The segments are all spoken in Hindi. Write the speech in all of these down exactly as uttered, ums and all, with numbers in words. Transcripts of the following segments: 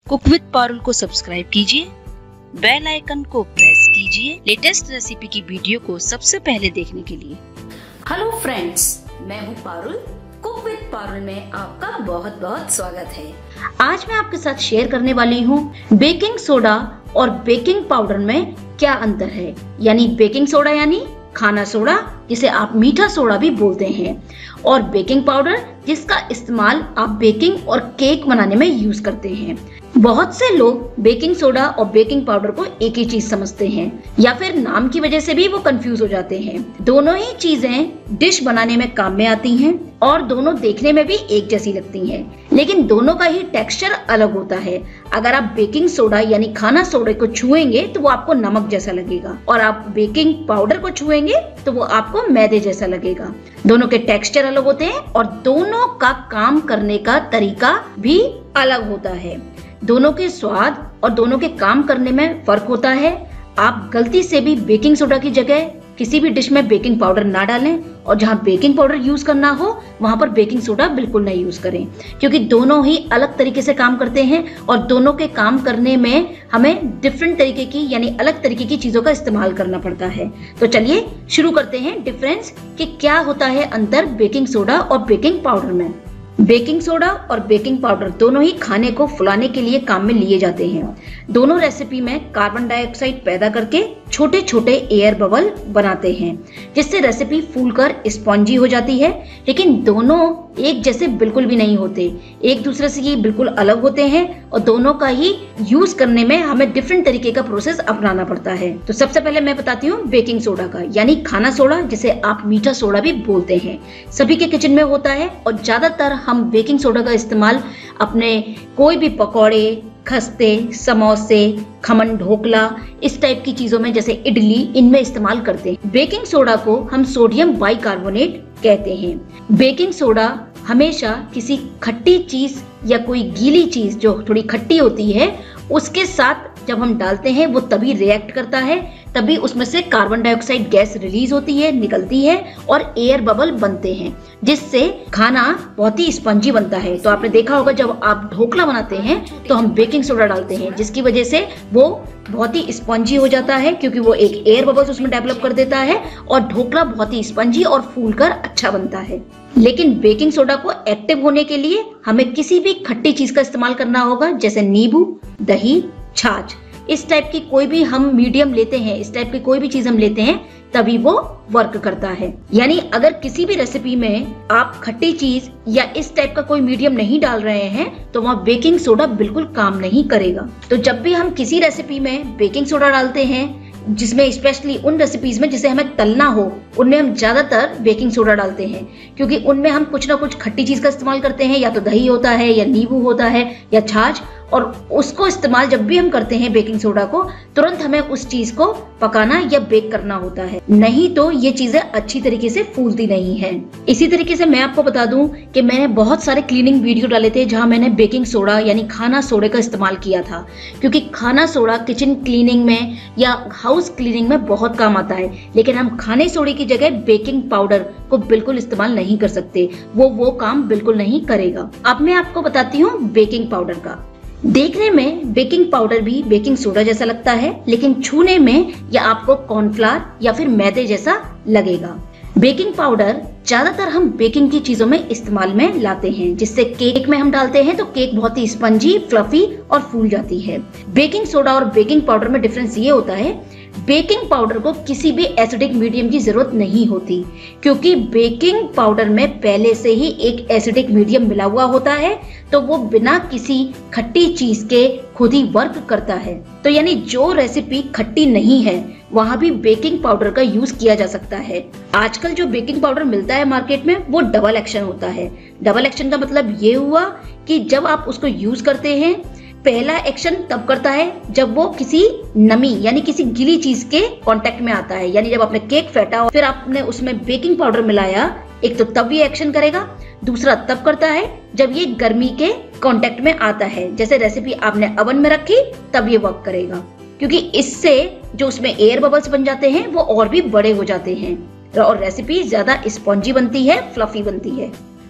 कुक विद पारुल को सब्सक्राइब कीजिए, बेल आइकन को प्रेस कीजिए लेटेस्ट रेसिपी की वीडियो को सबसे पहले देखने के लिए। हेलो फ्रेंड्स, मैं हूँ पारुल। कुक विद पारुल में आपका बहुत बहुत स्वागत है। आज मैं आपके साथ शेयर करने वाली हूँ बेकिंग सोडा और बेकिंग पाउडर में क्या अंतर है। यानी बेकिंग सोडा यानी खाना सोडा, जिसे आप मीठा सोडा भी बोलते हैं, और बेकिंग पाउडर जिसका इस्तेमाल आप बेकिंग और केक बनाने में यूज करते हैं। बहुत से लोग बेकिंग सोडा और बेकिंग पाउडर को एक ही चीज समझते हैं, या फिर नाम की वजह से भी वो कंफ्यूज हो जाते हैं। दोनों ही चीजें डिश बनाने में काम में आती हैं और दोनों देखने में भी एक जैसी लगती हैं, लेकिन दोनों का ही टेक्सचर अलग होता है। अगर आप बेकिंग सोडा यानी खाना सोडे को छुएंगे तो वो आपको नमक जैसा लगेगा, और आप बेकिंग पाउडर को छुएंगे तो वो आपको मैदे जैसा लगेगा। दोनों के टेक्सचर अलग होते हैं और दोनों का काम करने का तरीका भी अलग होता है। दोनों के स्वाद और दोनों के काम करने में फर्क होता है। आप गलती से भी बेकिंग सोडा की जगह किसी भी डिश में बेकिंग पाउडर ना डालें, और जहां बेकिंग पाउडर यूज करना हो वहां पर बेकिंग सोडा बिल्कुल नहीं यूज करें, क्योंकि दोनों ही अलग तरीके से काम करते हैं और दोनों के काम करने में हमें डिफरेंट तरीके की यानी अलग तरीके की चीजों का इस्तेमाल करना पड़ता है। तो चलिए शुरू करते हैं डिफरेंस कि क्या होता है अंतर बेकिंग सोडा और बेकिंग पाउडर में। बेकिंग सोडा और बेकिंग पाउडर दोनों ही खाने को फुलाने के लिए काम में लिए जाते हैं। दोनों रेसिपी में कार्बन डाइऑक्साइड पैदा करके छोटे छोटे एयर बबल बनाते हैं, जिससे रेसिपी फूलकर स्पॉन्जी हो जाती है। लेकिन दोनों एक जैसे बिल्कुल भी नहीं होते, एक दूसरे से ये बिल्कुल अलग होते हैं, और दोनों का ही यूज करने में हमें डिफरेंट तरीके का प्रोसेस अपनाना पड़ता है। तो सबसे पहले मैं बताती हूँ बेकिंग सोडा का, यानी खाना सोडा, जिसे आप मीठा सोडा भी बोलते हैं। सभी के किचन में होता है, और ज्यादातर हम बेकिंग सोडा का इस्तेमाल अपने कोई भी पकौड़े, खस्ते, समोसे, खमन, ढोकला, इस टाइप की चीजों में, जैसे इडली, इनमें इस्तेमाल करते हैं। बेकिंग सोडा को हम सोडियम बाइकार्बोनेट कहते हैं। बेकिंग सोडा हमेशा किसी खट्टी चीज या कोई गीली चीज जो थोड़ी खट्टी होती है उसके साथ जब हम डालते हैं वो तभी रिएक्ट करता है, तभी उसमें से कार्बन डाइऑक्साइड गैस रिलीज होती है, निकलती है, और एयर बबल बनते हैं, जिससे खाना बहुत ही स्पंजी बनता है। तो आपने देखा होगा जब आप ढोकला बनाते हैं तो हम बेकिंग सोडा डालते हैं, जिसकी वजह से वो बहुत ही स्पंजी हो जाता है, क्योंकि वो एक एयर बबल्स उसमें डेवलप कर देता है, और ढोकला बहुत ही स्पंजी और फूलकर अच्छा बनता है। लेकिन बेकिंग सोडा को एक्टिव होने के लिए हमें किसी भी खट्टी चीज का इस्तेमाल करना होगा, जैसे नींबू, दही, छाछ। इस टाइप की कोई भी हम मीडियम लेते हैं, इस टाइप की कोई भी चीज हम लेते हैं, तभी वो वर्क करता है। यानी अगर किसी भी रेसिपी में आप खट्टी चीज या इस टाइप का कोई मीडियम नहीं डाल रहे हैं तो वहाँ बेकिंग सोडा बिल्कुल काम नहीं करेगा। तो जब भी हम किसी रेसिपी में बेकिंग सोडा डालते हैं, जिसमें स्पेशली उन रेसिपीज में जिसे हमें तलना हो, उनमें हम ज्यादातर बेकिंग सोडा डालते हैं, क्योंकि उनमें हम कुछ ना कुछ खट्टी चीज का इस्तेमाल करते हैं, या तो दही होता है, या नींबू होता है, या छाछ। और उसको इस्तेमाल जब भी हम करते हैं बेकिंग सोडा को, तुरंत हमें उस चीज को पकाना या बेक करना होता है, नहीं तो ये चीजें अच्छी तरीके से फूलती नहीं है। इसी तरीके से मैं आपको बता दूं कि मैंने बहुत सारे क्लीनिंग वीडियो डाले थे जहां मैंने बेकिंग सोडा यानी खाना सोडे का इस्तेमाल किया था, क्योंकि खाना सोडा किचन क्लीनिंग में या हाउस क्लीनिंग में बहुत काम आता है। लेकिन हम खाने सोडे की जगह बेकिंग पाउडर को बिल्कुल इस्तेमाल नहीं कर सकते, वो वो काम बिल्कुल नहीं करेगा। अब मैं आपको बताती हूँ बेकिंग पाउडर का। देखने में बेकिंग पाउडर भी बेकिंग सोडा जैसा लगता है, लेकिन छूने में या आपको कॉर्नफ्लावर या फिर मैदे जैसा लगेगा। बेकिंग पाउडर ज्यादातर हम बेकिंग की चीजों में इस्तेमाल में लाते हैं, जिससे केक में हम डालते हैं तो केक बहुत ही स्पंजी, फ्लफी और फूल जाती है। बेकिंग सोडा और बेकिंग पाउडर में डिफरेंस ये होता है, बेकिंग पाउडर को किसी भी एसिडिक मीडियम की जरूरत नहीं होती, क्योंकि बेकिंग पाउडर में पहले से ही एक एसिडिक मीडियम मिला हुआ होता है, तो वो बिना किसी खट्टी चीज के खुद ही वर्क करता है। तो यानी जो रेसिपी खट्टी नहीं है वहां भी बेकिंग पाउडर का यूज किया जा सकता है। आजकल जो बेकिंग पाउडर मिलता है मार्केट में वो डबल एक्शन होता है। डबल एक्शन का मतलब ये हुआ कि जब आप उसको यूज करते हैं, पहला एक्शन तब करता है जब वो किसी नमी यानी किसी गीली चीज के कांटेक्ट में आता है, यानी जब आपने केक फेंटा और फिर आपने उसमें बेकिंग पाउडर मिलाया, एक तो तब ये एक्शन करेगा, दूसरा तब करता है जब ये गर्मी के कांटेक्ट में आता है। जैसे रेसिपी आपने अवन में रखी तब ये वर्क करेगा, क्योंकि इससे जो उसमें एयर बबल्स बन जाते हैं वो और भी बड़े हो जाते हैं और रेसिपी ज्यादा स्पॉन्जी बनती है, फ्लफी बनती है।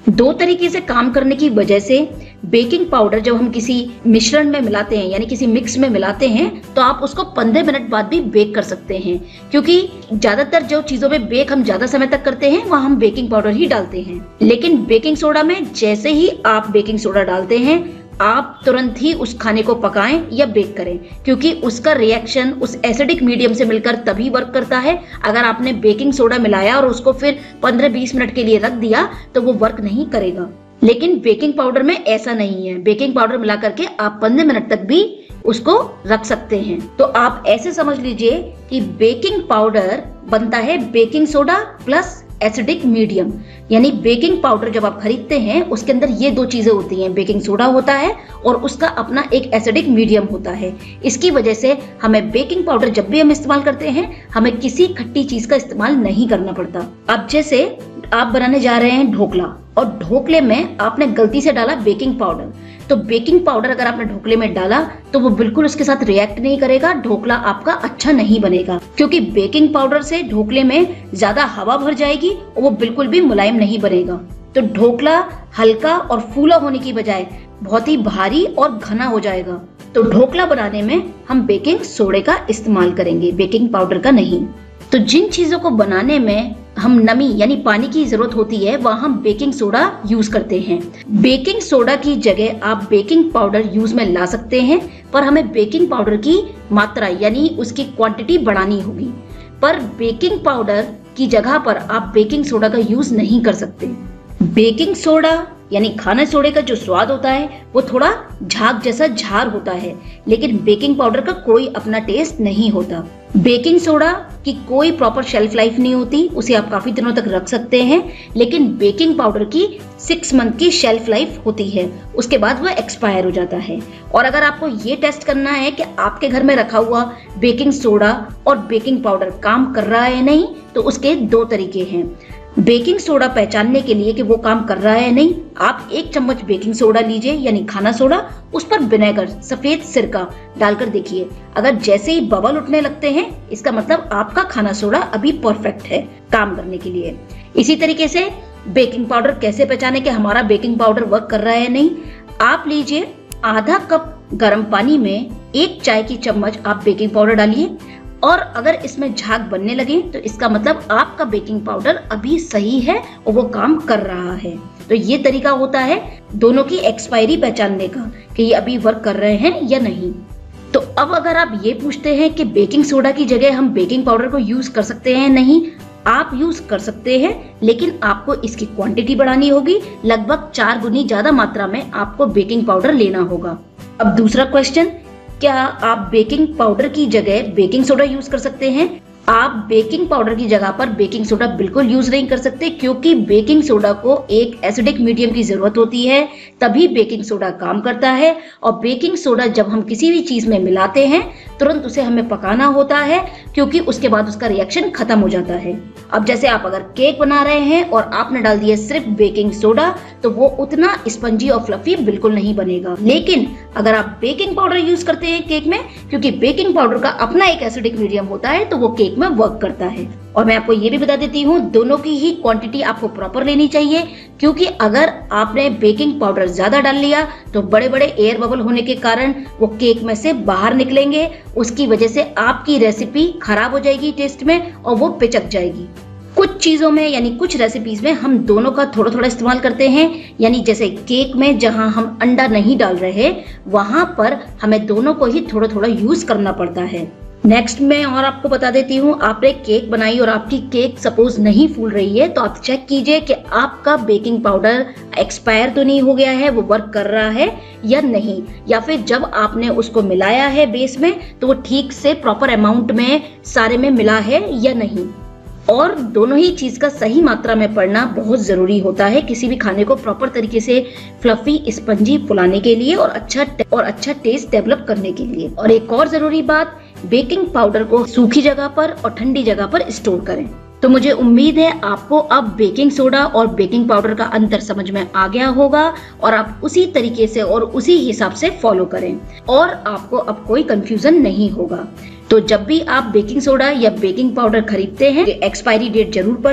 दो तरीके से काम करने की वजह से बेकिंग पाउडर जब हम किसी मिश्रण में मिलाते हैं यानी किसी मिक्स में मिलाते हैं तो आप उसको पंद्रह मिनट बाद भी बेक कर सकते हैं, क्योंकि ज्यादातर जो चीजों में बेक हम ज्यादा समय तक करते हैं वहाँ हम बेकिंग पाउडर ही डालते हैं। लेकिन बेकिंग सोडा में जैसे ही आप बेकिंग सोडा डालते हैं आप तुरंत ही उस खाने को पकाएं या बेक करें, क्योंकि उसका रिएक्शन उस एसिडिक मीडियम से मिलकर तभी वर्क करता है। अगर आपने बेकिंग सोडा मिलाया और उसको फिर पंद्रह बीस मिनट के लिए रख दिया तो वो वर्क नहीं करेगा। लेकिन बेकिंग पाउडर में ऐसा नहीं है। बेकिंग पाउडर मिला करके आप पंद्रह मिनट तक भी उसको रख सकते हैं। तो आप ऐसे समझ लीजिए कि बेकिंग पाउडर बनता है baking soda plus acidic medium, यानी बेकिंग पाउडर जब आप खरीदते हैं उसके अंदर ये दो चीजें होती हैं, बेकिंग सोडा होता है और उसका अपना एक एसिडिक मीडियम होता है। इसकी वजह से हमें बेकिंग पाउडर जब भी हम इस्तेमाल करते हैं हमें किसी खट्टी चीज का इस्तेमाल नहीं करना पड़ता। अब जैसे आप बनाने जा रहे हैं ढोकला और ढोकले में आपने गलती से डाला बेकिंग पाउडर, तो बेकिंग पाउडर अगर आपने ढोकले में डाला तो वो बिल्कुल उसके साथ रिएक्ट नहीं करेगा, ढोकला आपका अच्छा नहीं बनेगा, क्योंकि बेकिंग पाउडर से ढोकले में ज्यादा हवा भर जाएगी और वो बिल्कुल भी मुलायम नहीं बनेगा। तो ढोकला हल्का और फूला होने की बजाय बहुत ही भारी और घना हो जाएगा। तो ढोकला बनाने में हम बेकिंग सोडे का इस्तेमाल करेंगे, बेकिंग पाउडर का नहीं। तो जिन चीजों को बनाने में हम नमी यानी पानी की जरूरत होती है वहाँ हम बेकिंग सोडा यूज करते हैं। बेकिंग सोडा की जगह आप बेकिंग पाउडर यूज में ला सकते हैं, पर हमें बेकिंग पाउडर की मात्रा यानी उसकी क्वांटिटी बढ़ानी होगी। पर बेकिंग पाउडर की जगह पर आप बेकिंग सोडा का यूज नहीं कर सकते। बेकिंग सोडा यानी खाना सोडे का जो स्वाद होता है वो थोड़ा झाग जैसा झार होता है, लेकिन बेकिंग पाउडर का कोई अपना टेस्ट नहीं होता। बेकिंग सोडा की कोई प्रॉपर शेल्फ लाइफ नहीं होती, उसे आप काफी दिनों तक रख सकते हैं, लेकिन बेकिंग पाउडर की सिक्स मंथ की शेल्फ लाइफ होती है, उसके बाद वह एक्सपायर हो जाता है। और अगर आपको ये टेस्ट करना है कि आपके घर में रखा हुआ बेकिंग सोडा और बेकिंग पाउडर काम कर रहा है नहीं, तो उसके दो तरीके हैं। बेकिंग सोडा पहचानने के लिए कि वो काम कर रहा है नहीं, आप एक चम्मच बेकिंग सोडा लीजिए यानी खाना सोडा, उस पर विनेगर सफेद सिरका डालकर देखिए। अगर जैसे ही बबल उठने लगते हैं इसका मतलब आपका खाना सोडा अभी परफेक्ट है काम करने के लिए। इसी तरीके से बेकिंग पाउडर कैसे पहचाने कि हमारा बेकिंग पाउडर वर्क कर रहा है नहीं, आप लीजिए आधा कप गर्म पानी में एक चाय की चम्मच आप बेकिंग पाउडर डालिए और अगर इसमें झाग बनने लगे तो इसका मतलब आपका बेकिंग पाउडर अभी सही है और वो काम कर रहा है। तो ये तरीका होता है दोनों की एक्सपायरी पहचानने का कि ये अभी वर्क कर रहे हैं या नहीं। तो अब अगर आप ये पूछते हैं कि बेकिंग सोडा की जगह हम बेकिंग पाउडर को यूज कर सकते हैं, नहीं, आप यूज कर सकते हैं, लेकिन आपको इसकी क्वांटिटी बढ़ानी होगी। लगभग चार गुनी ज्यादा मात्रा में आपको बेकिंग पाउडर लेना होगा। अब दूसरा क्वेश्चन, क्या आप बेकिंग पाउडर की जगह बेकिंग सोडा यूज कर सकते हैं? आप बेकिंग पाउडर की जगह पर बेकिंग सोडा बिल्कुल यूज नहीं कर सकते, क्योंकि बेकिंग सोडा को एक एसिडिक मीडियम की जरूरत होती है, तभी बेकिंग सोडा काम करता है। और बेकिंग सोडा जब हम किसी भी चीज में मिलाते हैं तुरंत उसे हमें पकाना होता है, क्योंकि उसके बाद उसका रिएक्शन खत्म हो जाता है। अब जैसे आप अगर केक बना रहे हैं और आपने डाल दिया सिर्फ बेकिंग सोडा, तो वो उतना स्पंजी और फ्लफी बिल्कुल नहीं बनेगा। लेकिन अगर आप बेकिंग पाउडर यूज करते हैं केक में, क्योंकि बेकिंग पाउडर का अपना एक एसिडिक मीडियम होता है, तो वो केक में वर्क करता है। और मैं आपको ये भी बता देती हूँ, दोनों की ही क्वांटिटी आपको प्रॉपर लेनी चाहिए, क्योंकि अगर आपने बेकिंग पाउडर ज्यादा डाल लिया तो बड़े बड़े एयर बबल होने के कारण वो केक में से बाहर निकलेंगे, उसकी वजह से आपकी रेसिपी खराब हो जाएगी टेस्ट में और वो पिचक जाएगी। कुछ चीजों में यानी कुछ रेसिपीज में हम दोनों का थोड़ा थोड़ा इस्तेमाल करते हैं, यानी जैसे केक में जहां हम अंडा नहीं डाल रहे वहां पर हमें दोनों को ही थोड़ा थोड़ा यूज करना पड़ता है। नेक्स्ट मैं और आपको बता देती हूँ, आपने केक बनाई और आपकी केक सपोज नहीं फूल रही है, तो आप चेक कीजिए कि आपका बेकिंग पाउडर एक्सपायर तो नहीं हो गया है, वो वर्क कर रहा है या नहीं, या फिर जब आपने उसको मिलाया है बेस में तो वो ठीक से प्रॉपर अमाउंट में सारे में मिला है या नहीं। और दोनों ही चीज का सही मात्रा में पड़ना बहुत जरूरी होता है किसी भी खाने को प्रॉपर तरीके से फ्लफी स्पंजी फुलाने के लिए और अच्छा और अच्छा टेस्ट डेवलप करने के लिए। और एक और जरूरी बात, बेकिंग पाउडर को सूखी जगह पर और ठंडी जगह पर स्टोर करें। तो मुझे उम्मीद है आपको अब बेकिंग सोडा और बेकिंग पाउडर का अंतर समझ में आ गया होगा और आप उसी तरीके से और उसी हिसाब से फॉलो करें और आपको अब कोई कंफ्यूजन नहीं होगा। तो जब भी आप बेकिंग सोडा या बेकिंग पाउडर खरीदते हैं, एक्सपायरी डेट जरूर पढ़ लें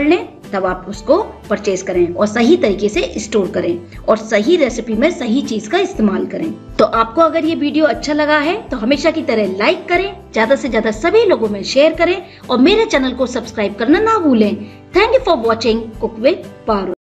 तब आप उसको परचेज करें और सही तरीके से स्टोर करें और सही रेसिपी में सही चीज का इस्तेमाल करें। तो आपको अगर ये वीडियो अच्छा लगा है तो हमेशा की तरह लाइक करें, ज्यादा से ज्यादा सभी लोगों में शेयर करें और मेरे चैनल को सब्सक्राइब करना ना भूलें। Thank you for watching cook with Parul.